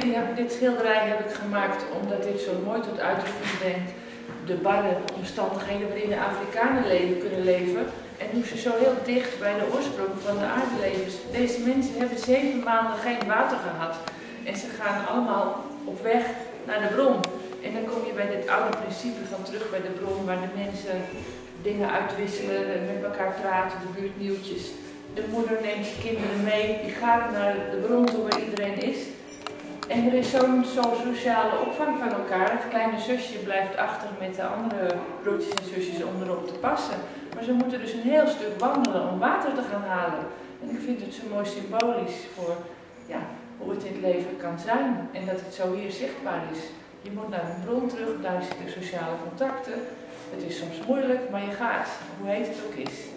dit schilderij heb ik gemaakt omdat dit zo mooi tot uitdrukking brengt de barre omstandigheden waarin de Afrikanen kunnen leven en hoe ze zo heel dicht bij de oorsprong van de aarde leven. Deze mensen hebben 7 maanden geen water gehad en ze gaan allemaal op weg naar de bron. En dan kom je bij dit oude principe van terug bij de bron, waar de mensen dingen uitwisselen en met elkaar praten, de buurtnieuwtjes. De moeder neemt de kinderen mee, die gaat naar de bron toe waar iedereen is. En er is zo'n sociale opvang van elkaar. Het kleine zusje blijft achter met de andere broertjes en zusjes om erop te passen. Maar ze moeten dus een heel stuk wandelen om water te gaan halen. En ik vind het zo mooi symbolisch voor ja, hoe het in het leven kan zijn. En dat het zo hier zichtbaar is. Je moet naar een bron terug, daar zitten sociale contacten. Het is soms moeilijk, maar je gaat, hoe heet het ook is.